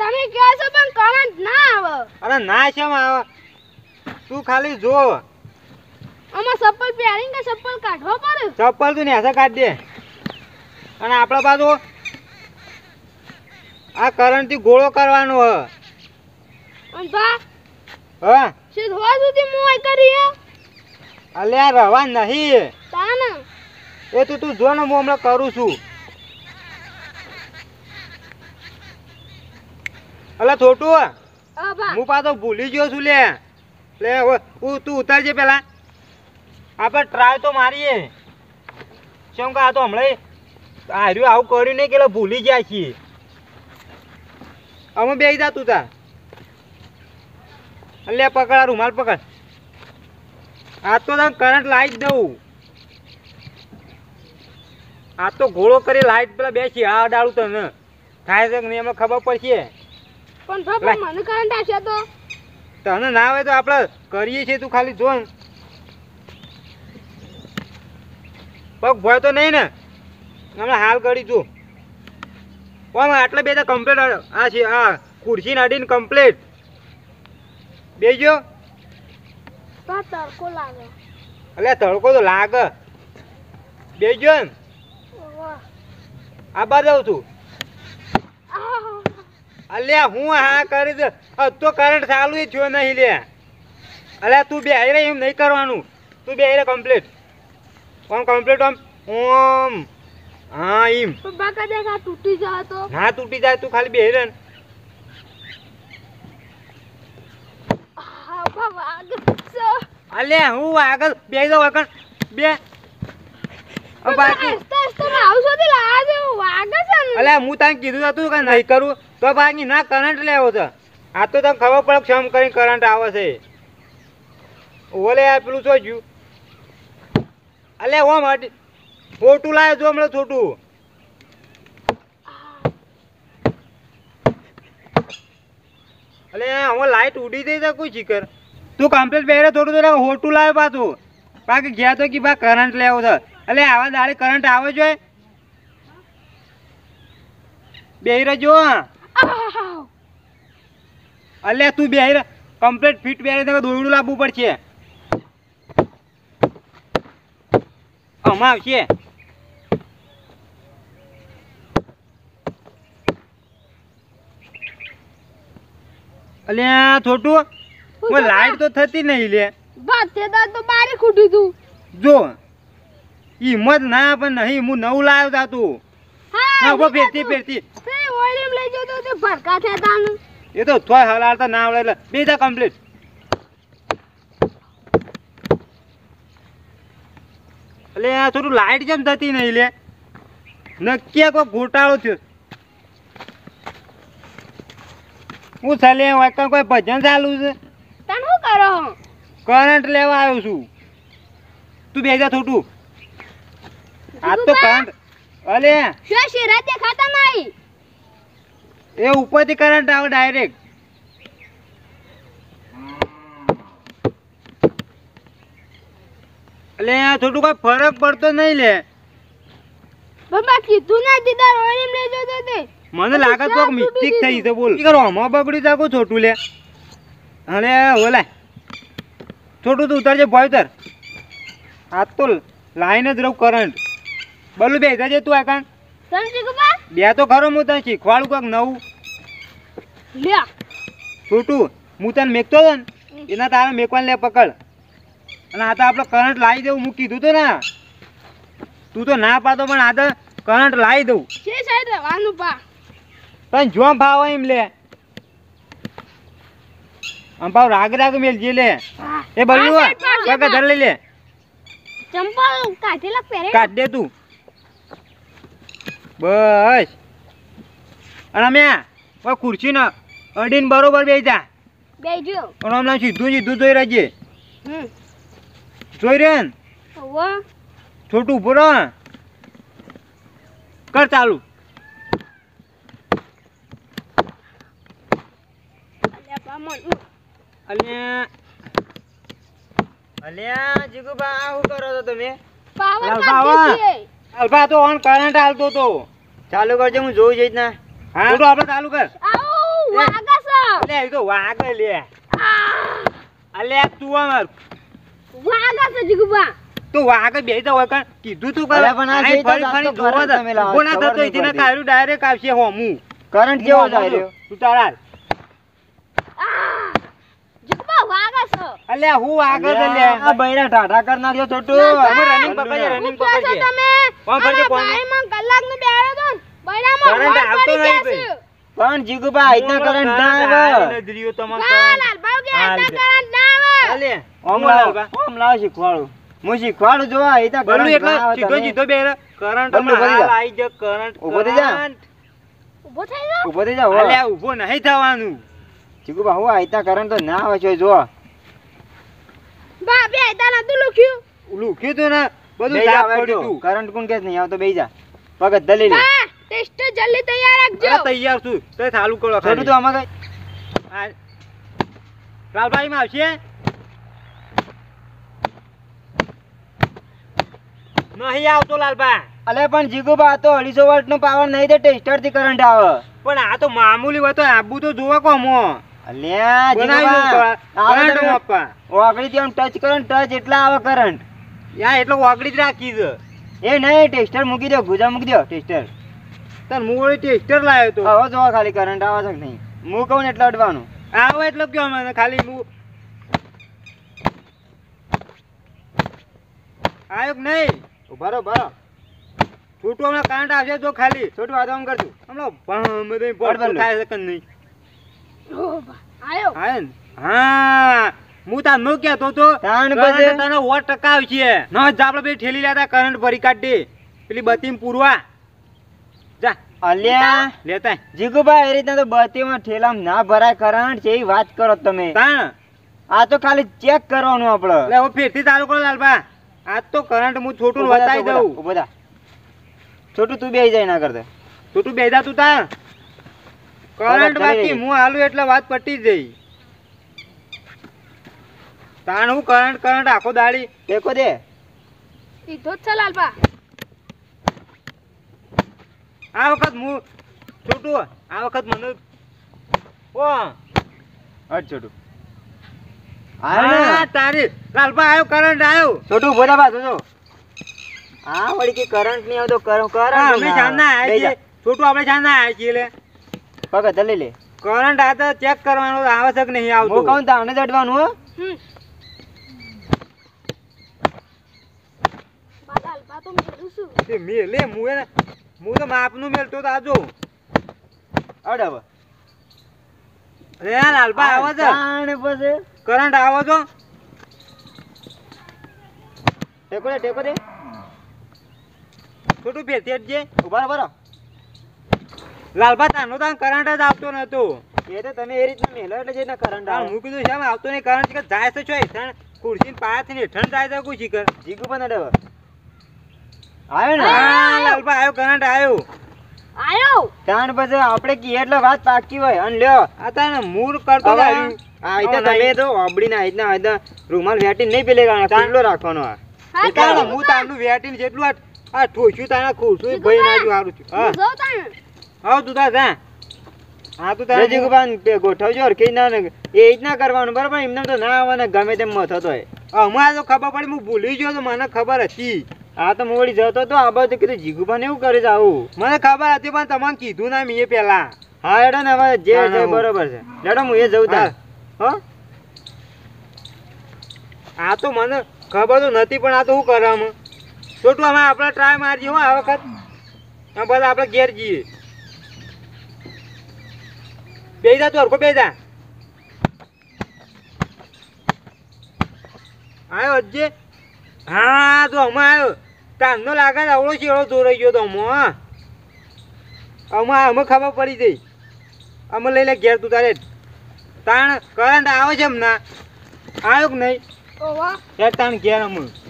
તમે કહો છો પણ કરંટ ના આવે. અરે ના કેમ આવે? તું ખાલી જો. આમાં ચપ્પલ પહેરીને કે ચપ્પલ કાઢવા પડે? ચપ્પલ તું નેસે કાઢ દે. અને આપણા બાજુ આ કરંટ થી ગોળો કરવાનો હ. અને બા હા સીધવા સુધી મોય કરી. અલ્યા રવા નહીં. તાના એ તું જો ને હું હમણાં કરું છું. અલા છોટું હું પાછો ભૂલી ગયો છું લે. તું ઉતારજે પેલા. આપણે ટ્રાય તો મારીએ. કેમ કે આ તો હમણાં હાર્યું આવું કર્યું નહીં કે ભૂલી ગયા છીએ. અમે બે જા તું તા. અલ્યા પકડ આ રૂમાલ પકડ. આ તો તને કરંટ લાવી જ દઉં. આ તો ઘોડો કરી લાઈટ પેલા બેસી આ ડાળું તને થાય છે કે નહીં એમને ખબર પડશે. પણ બાપા મને કરંટ આવશે તો તને ના હોય તો આપણે કરીએ છીએ. તું ખાલી જો ને. પગ ભય તો નહીં ને? હમણાં હાલ કરી જો. આટલા બે તો કમ્પ્લીટ. આ છે આ ખુરશી અડીને કમ્પ્લીટ બેજો. તડકો લાગે. અલ્યા તડકો તો લાગે. બેજો ને. આ બાજુ જાઉં છું. અલ્યા હું હા કરી દે. તો કરંટ ચાલુ થયો નહીં લે. અલ્યા તું બે રે એમ નહીં કરવાનું. તું બે રે કમ્પ્લીટ. ઓમ કમ્પ્લીટ ઓમ ઓમ. હા એમ. બાકા દેખા તૂટી જાય તો? ના તૂટી જાય. તું ખાલી બે રે. અલ્યા હું આગળ બે જાવ આગળ બે. બાકી અલ્યા હું તને કીધું હતું કે નહીં કરું તો બાકી ના કરંટ લેવો છે. આ તો તને ખબર પડે ક્ષમ કરીને કરંટ આવે છે. ઓલે આ પેલું શું જ્યું? અલ્યા ઓમ ખોટું લાવે જો હમણાં છોટું. અલ્યા હવે લાઈટ ઉડી દઈ છે કોઈ શીખર. તું કમ્પ્લીટ પહેરે થોડું તો ખોટું લાવે પાછું. બાકી ગયા તો કે બા કરંટ લેવો છે. એટલે આવા દાડે કરંટ આવે જોઈએ. બેહીરે જો. અલ્યા તું બેહીરે કમ્પ્લીટ ફિટ બેહીરે તો દોયડું લાવવું પડશે. આમાં આવશે. અલ્યા છોટું લાઈટ તો થતી નહીં લે. તો બારે ખૂટ્યું તું જો. હિંમત ના પણ નહીં. હું નવું લાવ્યો તા તું. હા ફેરતી ફેરતી લઈ જતો તે ભરકા થયા તાનું. એ તો થોય હલાડતા ના આવડે એટલે બે જા કમ્પ્લીટ. એટલે આ થોડું લાઈટ જેમ થતી નહીં લે. નક્કી કોઈ ઘોટાળો થયો. હું ચાલે વાયકા કોઈ ભજન ચાલુ છે. તને શું કરો? કરંટ લેવા આવ્યો છું. તું બે જા થોડું. આ તો કરંટ. અલે શું શેરા દેખાતા નહીં? એ ઉપરથી કરંટ આવે ડાયરેક્ટ. એટલે થોડું કોઈ ફરક પડતો નહીં લે. બાબા કીધું ના દીદાર ઓળીમ લઈ જતો તે. મને લાગે તો મિસ્ટેક થઈ છે. બોલ કરો આમાં બગડી જાગો છોટું લે. અરે ઓલા છોટું તું ઉતરજે ભય ઉતર. આ તો લાઈન જ રહું કરંટ. બોલું બે જજે તું આ કાન. બે તો ખરો હું તને શીખવાડું કંઈક નવું. લ્યા છોટું હું તને મેકતો હતો ને એના તારે મેકવાને લે પકડ. અને આ તો આપણે કરંટ લાવી દેવું. હું કીધું તો ને તું તો ના પાડતો પણ આ તો કરંટ લાવી દઉં. છે સાઈડ રહેવાનું પા. તને જો ભાવ એમ લે. આમ ભાવ રાગ મેલજે લે. એ બલ્લું કાકા ધર લઈ લે. ચંપલ કાઢેલા પહેરે કાઢ દે તું. બસ. અને અમે ખુરશી ને અડીને બરોબર બેસા. બેજો. અને હમણાં સીધું સીધું જોઈ રહેજે. જોઈ રે ને. છોટું ઉભો રહો. કર ચાલુ. અલ્યા જીગુબા શું કરો છો તમે? અલ્ફા તો ઓન કરંટ હાલતો તો. ચાલુ કરજે હું જોઈ જઈશ ને. હા તો આપણે ચાલુ કર. વાગા છે અલે એ તો વાગે લે અલે તું અમાર વાગા છે જીગુબા તો વાગે બેહી તો હોય કણ કીધું તું અરે પણ આ આઈ જઈ તો ફરી ફરી જાતો જોવા કરંટ તમે લાવો, ઉભો ના ખબર થતો નહીં એથી ના પડતી. કાયરું ડાયરેક્ટ આવશે હોમું કરંટ કેવો જાય રહ્યો તું તારા જીગુબા વાગા છે અલે હું આગળ લે આ બૈરા ટાટા કર નાખ્યો છોટુ અમે રનિંગ પકડીએ રનિંગ શું કહો છો પકડીએ તમે કોણ કરજે કોણ ભાઈમાં કલાકનું બેહ્યો તો ને, બૈરામાં કરંટ હોળ આવતો પડી નહીં ગયા છે. પણ જીગુબા આઈના કરંટ ના આવે નજરિયો તમાર ના, લાલભાઈ કે આટલા કરંટ ના આવે. અલે ઓમ લાવ શીખવાડું હું શીખવાડું જો આઈતા બોલું કરંટ એટલે ના આવે સીધો તમે. સીધો બે કરંટ બોલું, હમણાં ઉભો થઈ જા. હાલ આઈ જ કરંટ ઉભો થઈ જા. કરંટ. ઊભો થઈ જાઓ. ઊભો થઈ જાઓ હો. અલે ઊભો નહીં થવાનું જીગુબા હું આઈતા કરંટ તો ના આવે છે જો બા બે આયતા નતું લખ્યું. લુખ્યું તું ને બધું બેહી જા સાફ હવે પડ્યું જો. તું કરંટ કોણ કે નહીં આવતો બેહી જા પગત દલી લે બા ટેસ્ટ જલ્દી તૈયાર રાખજો. અરે તૈયાર છું તે ચાલુ કરો છોટુ ખાલી તો આમાં કઈ આ લાલભાઈ માં આવશે નહીં આવતો લાલભાઈ અલે પણ જીગુબા આ તો 250 વોલ્ટ નો પાવર નહીં તે ટેસ્ટર થી કરંટ આવે પણ આ તો મામૂલી હોય તો આબુ તો જોવા કોમો અલ્યા બનાવ્યું જીગુબા કરંટ માપવા ઓગળી થી આમ ટચ કરો ને ટચ એટલા આવે કરંટ યા એટલો વાગડી જ રાખી છે એ નહીં ટેસ્ટર મૂકી દો ગુજા મૂકી દો ટેસ્ટર તન મૂળ ટેસ્ટર લાવ્યો તો હવે જોવા ખાલી કરંટ આવે છે કે નહીં હું કહું ને એટલે અડવાનું આવો એટલો કયો મને ખાલી હું આવ્યો કે નહીં ઉભા રહો બરો છૂટો હમણાં કરંટ આવશે જો ખાલી છોટું આ તો આમ કરતું હમણાં ભમ દઈ બળ બળ. થાય છે કે નહીં ઓ બા આયો. આયો ને? હા હું તાર નો કહેતો તો તાણ કરંટ પછી? તને 8% આવશે ન જ આપણે બે ઠેલી લેતા કરંટ ભરી કાઢ દે પેલી બતીમ પૂરવા જા અલ્યા લેતા જીગુબા એ રીતના તો બત્તીમાં ઠેલામાં ના ભરાય કરંટ છે એ વાત કરો તમે તાણ આ તો ખાલી ચેક કરવાનું આપણે એટલે હવે ફેરથી ચાલુ કરો લાલબા આજ તો કરંટ હું છોટું ઉભા થા, બતાવી દઉં ઉભા થા. છોટું તું બેહી જાય ના કરતે છોટું બેજા તું તાર કરંટ ચાલી બાકી રહી. હું હાલું એટલે વાત પટી જ જઈ તાણ હું કરંટ કરંટ આખો દાડી ટેકો દે સીધો જ છે લાલબા. આ વખત હું છોટું આ વખત મને ઓ હટ છોટું આયો ને? હા તારી લાલબા આવ્યો કરંટ આવ્યો છોટું ઉભો થા પાછો જો આ વળી કે કરંટ નહીં આવતો કરંટ હા, અમે સાંજના આવ્યા બેહી જા. છીએ છોટું આપણે સાંજના આવ્યા છીએ એટલે પગ દલી લે કરંટ આ તો ચેક કરવાનો આવે છે કે નહીં હું આવતો કહું તાણે જ અડવાનું હો હમ. બા લાલબા તો મેલું છું. તે મેલે હું એને હું તો માપનું મેલતો તો આજો અડ હવે રે લાલબા આવો છે તાણે પછી કરંટ આવો છો ટેકો દે ટેકો દે છોટું ફેરતી જ ઉભા રહો, ઉભા રહો. લાલબા તાનો તાન કરંટ જ આવતો નતો એ તો તમે એ રીતના મેલો એટલે જઈને કરંટ તાણ આવે હું કીધું શામ આવતો નહીં કરંટ કે જાય છે છો હેઠણ ખુરશી પાયાથી હેઠણ જાય છે કોઈ શીખર જીગુ પણ અડે હવે આવ્યો ને હા લાલબા આવ્યો કરંટ આવ્યો આયો. તાણ પછી આપણે કીએ એટલે વાત પાકી હોય અને લ્યો આ તાણ મૂળ કરતો હવે આવ્યું આ રીતે તમે તો ઓબડીના આઈતના આઈતના રૂમાલ વેટી નહીં પેલે ગાણા ખુલ્લો રાખવાનો આ હા, તાણ ચાલો. હું તારનું વેટીને જેટલું આ ઠોસ્યું તારા ખુરશું ભાઈ ના જો હારું છું હા હું જાઉં તાણ. હા તું તાર જા હા તું તાર જીગુ પણ ગોઠવજો હરખી ના ને એ જ ના કરવાનું બરાબર એમને તો ના આવે ને ગમે તેમ મથતો હોય હમણાં તો ખબર પડી હું ભૂલી ગયો તો મને ખબર હતી આ તો મોડી જતો તો આ બાજુ કીધું જીગુભાને એવું કરે છે આવું મને ખબર હતી પણ તમને કીધું ના મેં પેલા હા એડો ને હવે જે ના, છે ના, બરોબર છે લેડો હું એ જઉં તાર હો આ તો મને ખબર તો નથી પણ આ તો શું કરે અમે છોટું અમે આપણે ટ્રાય મારીએ હો આ વખત હા બધા આપણે ઘેર જઈએ બેસી જા તું હરખો બેસી જા આવ્યો અજ્જે હા તો અમે આવ્યો તારનો લાગે છે અવળો શેળો ચોરાઈ ગયો તો અમે ખબર પડી જઈ અમે લઈ લે ઘેર તું તારે તાણ કરંટ આવે છે એમ ના આવ્યો કે નહીં ઓહો. યાર તાણ ઘેર અમે